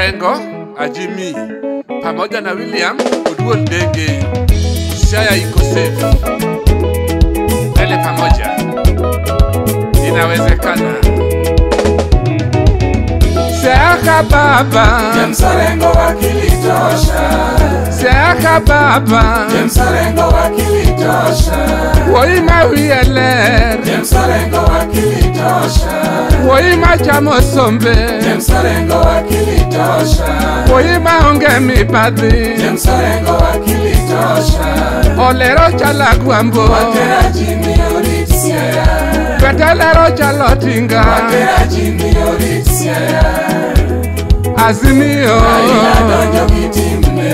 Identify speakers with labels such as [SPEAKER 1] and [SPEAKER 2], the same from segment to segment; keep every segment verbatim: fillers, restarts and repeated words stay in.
[SPEAKER 1] Orengo, Ajimi, pamoja na William Uduol Ndege. Siaya iko safe. Ele pamoja. Inawezekana. Siaka baba,
[SPEAKER 2] James Orengo wakili tosha.
[SPEAKER 1] Siaka baba,
[SPEAKER 2] James Orengo wakili tosha.
[SPEAKER 1] Woima wieler,
[SPEAKER 2] James Orengo wakili tosha.
[SPEAKER 1] Woima chamo sombe,
[SPEAKER 2] James Orengo wakili tosha.
[SPEAKER 1] Woima onge mibadhi,
[SPEAKER 2] James Orengo wakili tosha.
[SPEAKER 1] Olero chala guambo,
[SPEAKER 2] Watera Jimmy Orisia.
[SPEAKER 1] Betelero chalo tinga,
[SPEAKER 2] Watera Jimmy Orisia.
[SPEAKER 1] Azimio,
[SPEAKER 2] Raila donjo kitimne.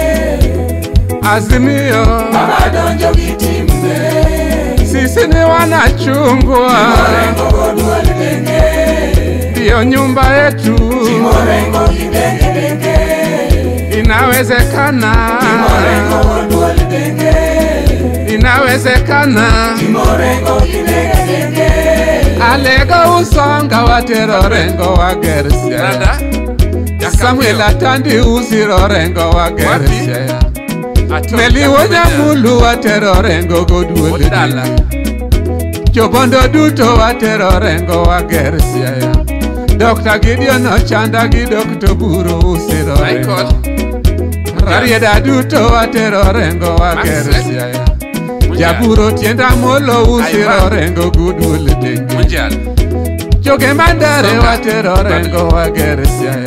[SPEAKER 1] Azimio,
[SPEAKER 2] Baba donjo kitimne.
[SPEAKER 1] sisi ni wanachungwa,
[SPEAKER 2] Orengo Uduol Ndege.
[SPEAKER 1] ndiyo nyumba yetu,
[SPEAKER 2] Orengo Kidenge Denge.
[SPEAKER 1] inawezekana,
[SPEAKER 2] Orengo Uduol Ndege.
[SPEAKER 1] inawezekana,
[SPEAKER 2] Orengo Kidenge Denge.
[SPEAKER 1] alego usonga watero Orengo wa Gersia,
[SPEAKER 3] Nanda?
[SPEAKER 1] Samuel Atandi usiro Orengo wa Gersia,
[SPEAKER 3] Ato,
[SPEAKER 1] Meliwo Nyamulu watero Orengo Uduol
[SPEAKER 3] Odala.
[SPEAKER 1] Ndege, Jobondo duto watero Orengo wa Gersia, Doctor Gideon Ochanda gi Doctor Buro usiro Orengo,
[SPEAKER 3] Michael.
[SPEAKER 1] Rarieda duto watero Orengo wa
[SPEAKER 3] Max,
[SPEAKER 1] Gersia,
[SPEAKER 3] Munjal.
[SPEAKER 1] Jaburo tienda molo usiro
[SPEAKER 3] Aiwa.
[SPEAKER 1] Orengo Uduol Ndege,
[SPEAKER 3] Munjal.
[SPEAKER 1] Joge Mandare
[SPEAKER 3] Songa.
[SPEAKER 1] watero Orengo wa Gersia,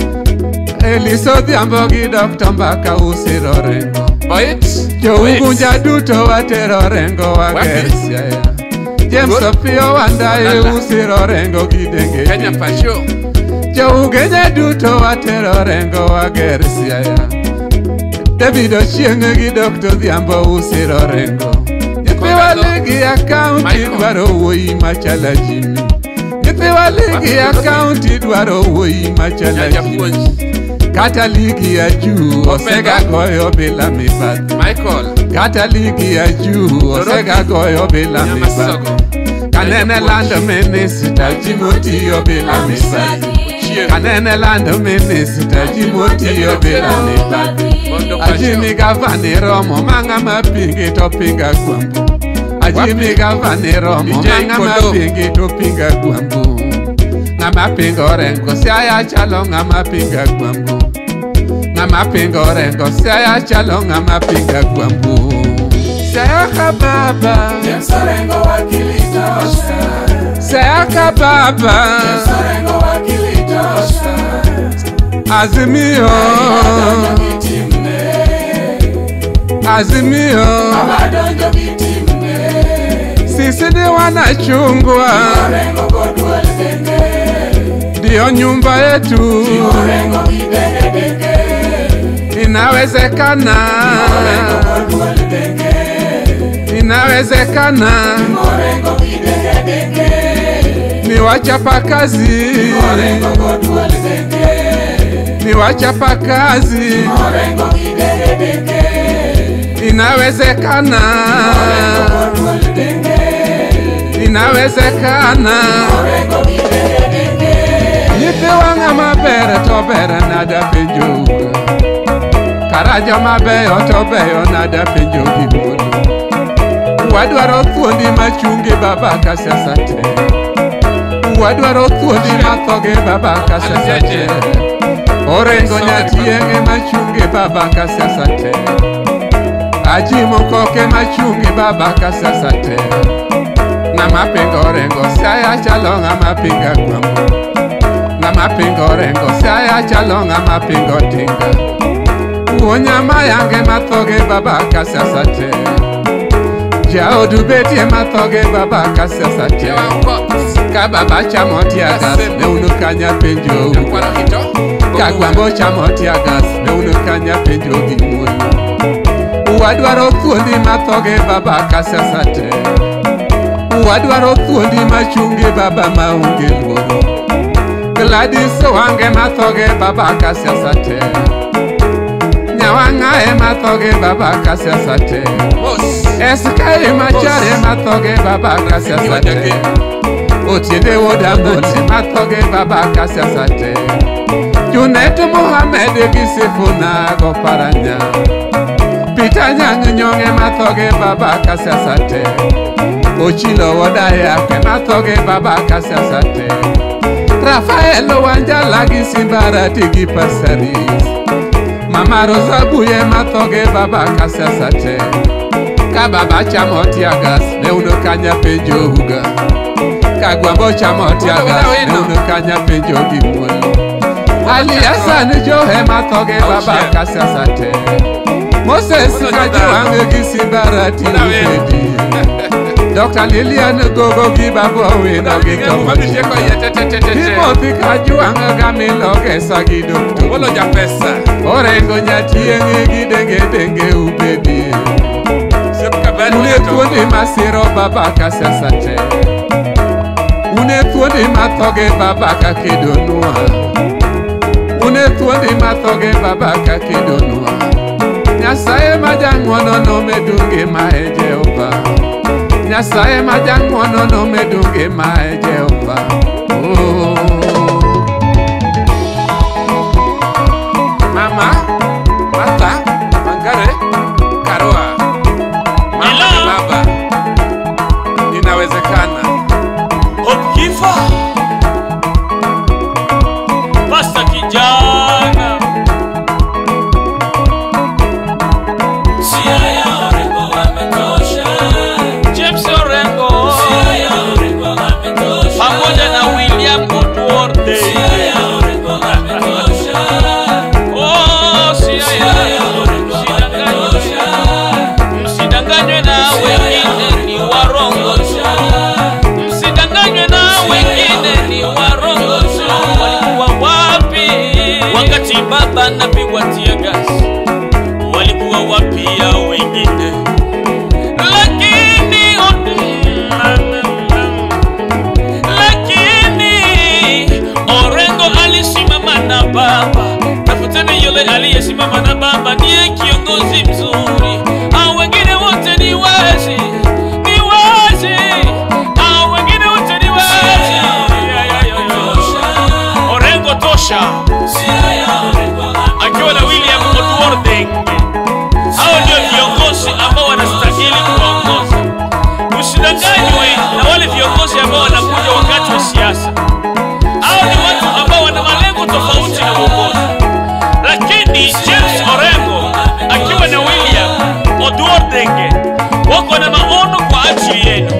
[SPEAKER 1] Eliso Dhiambo gi Doctor Mbaka usiro Orengo,
[SPEAKER 3] Boyet.
[SPEAKER 1] Jougunja duto watero Orengo wa
[SPEAKER 3] Wapi?
[SPEAKER 1] Gersia, James
[SPEAKER 3] Good.
[SPEAKER 1] Opio Wandaye
[SPEAKER 3] Lala.
[SPEAKER 1] usiro Orengo gi Denge,
[SPEAKER 3] Kenya Pasho.
[SPEAKER 1] Jougenya duto watero Orengo wa Gersia, David Ochieng gi Doctor Dhiambo usiro Orengo, Nyithiwa ligi akaunti
[SPEAKER 3] Michael.
[SPEAKER 1] dwaro wuoyi machala Jimmy, Nyithiwa ligi akaunti dwaro wuoyi machala
[SPEAKER 3] Nyaja
[SPEAKER 1] Jimmy,
[SPEAKER 3] Puonj.
[SPEAKER 1] kata ligi ya juu osega goyo bila mibadhi,
[SPEAKER 3] Michael.
[SPEAKER 1] kata ligi ya juu osega goyo bila
[SPEAKER 3] Nyama
[SPEAKER 1] mibadhi,
[SPEAKER 3] Sogo.
[SPEAKER 1] kanene lando minisita jimotiyo bila mibadhi,
[SPEAKER 3] Chieng.
[SPEAKER 1] kanene lando minisita jimotiyo bila mibadhi,
[SPEAKER 3] Bondo
[SPEAKER 1] Ajimi
[SPEAKER 3] Pasho.
[SPEAKER 1] gavani romo manga mapingi to pinga gwambu, Ajimi gavani romo
[SPEAKER 3] D J
[SPEAKER 1] manga
[SPEAKER 3] Kolo.
[SPEAKER 1] mapingi to pinga gwambu, ngama pinga Orengo siaya chalo ngama pinga gwambu, ngama pinga Orengo siaya chalo ngama pinga gwambu, siaya kababa,
[SPEAKER 2] James Orengo wakili tosha.
[SPEAKER 1] siaya kababa,
[SPEAKER 2] James Orengo wakili tosha.
[SPEAKER 1] Azimio,
[SPEAKER 2] Donjo kitimne.
[SPEAKER 1] Azimio,
[SPEAKER 2] Baba donjo kitimne.
[SPEAKER 1] sisi ni wanachungwa,
[SPEAKER 2] Orengo Uduol Ndege.
[SPEAKER 1] ndiyo nyumba yetu,
[SPEAKER 2] Orengo Kidenge Denge.
[SPEAKER 1] inawezekana,
[SPEAKER 2] Orengo Uduol Ndege.
[SPEAKER 1] inawezekana,
[SPEAKER 2] Orengo Kidenge Denge.
[SPEAKER 1] ni wachapakazi,
[SPEAKER 2] Orengo Uduol Ndege.
[SPEAKER 1] ni wachapakazi,
[SPEAKER 2] Orengo Kidenge Denge.
[SPEAKER 1] inawezekana,
[SPEAKER 2] Uduol Ndege.
[SPEAKER 1] inawezekana,
[SPEAKER 2] Orengo Kidenge Denge.
[SPEAKER 1] nyithiwa ng'ama ber to ber nada penjo, karajo mabeyo to beyo nada penjo gimolo, wadwaro thuondi machungi baba ka siasa te, wadwaro thuondi mathoge baba ka siasa te, Orengo nyatienge machungi baba ka siasa te, Ajimo koke machungi baba ka siasa te, ng'ama pingo Orengo siaya chalo ng'ama pinga gwambu, ng'ama pingo Orengo siaya chalo ng'ama pingo tinga, uonyama yange mathoge baba ka siasa te, jaodu betie mathoge baba ka siasa te, ka baba chamo tiagas ne unu kanya penjo,
[SPEAKER 3] Kwara Hito.
[SPEAKER 1] ka gwambo chamo tiagas ne unu kanya penjo gimuolo, wadwaro thuondi mathoge baba ka siasa te, wadwaro thuondi machungi baba maonge luoro, Gladys wange mathoge baba ka siasa te, Nyawang'ae mathoge baba ka siasa te,
[SPEAKER 3] Mos.
[SPEAKER 1] Eskai machare mathoge baba ka siasa te, Otiende woda moti mathoge baba ka siasa te, Junet Mohamed Gisifuna go paranya Peter Nyang Nyonge mathoge baba kasasate Ochilo Wodaya ke mathoge baba kasasate Rafael Wanjala Gisimbarati Gipasaris Mama Rosa Buye mathoge baba kasasate Kababa chamotiagas neuno kanya penjo huga Kagwambo chamotiagas neuno kanya penjo gimolo Ali Hassan Johe mathoge baba kasasate Moses Kajuange Gisimbarati Ufedi Doctor Lilian Gogo Gibabo Wino Gikomo Timothy Kajuange Gamiloge Sagi Doctor
[SPEAKER 3] Wolo Japesa
[SPEAKER 1] Orengo Nyatienge Gidenge Denge Ubedi Une tuone masiro baba kasasate Une tuone mathoge baba kakidonua Une tuone mathoge baba kakidonua Nyasaye majangwono no medunge mae Jehova Nyasaye majangwono no medunge mae Jehova Oh Mama Martha Mangare Karoa Baba, inawezekana.
[SPEAKER 4] Hokifa Pasta kijana Siaya Orengo ametosha James Orengo Siaya Orengo ametosha pamoja na William Woodward Siaya Orengo ametosha Oh Siaya Orengo ametosha Msidanganywe na wengine ni warongo Msidanganywe na wengine ni warongo Walikuwa wapi wakati baba napigwa tear gas Walikuwa wapi ya wengine Lakini Lakini Orengo alisimama na baba Tafuteni yule aliyesimama na baba ndiye kiongozi mzuri Hao wengine wote ni wazi Ni wazi Hao wengine wote ni wazi Orengo tosha akiwa na William Woodward Hao ndio viongozi ambao wanastahili kuongoza Usidanganywe na wale viongozi ambao wanakuja wakati wa siasa Hao ni watu ambao wana malengo tofauti na uongozi Lakini James Orengo akiwa na William Woodward wako na maono kwa ajili yenu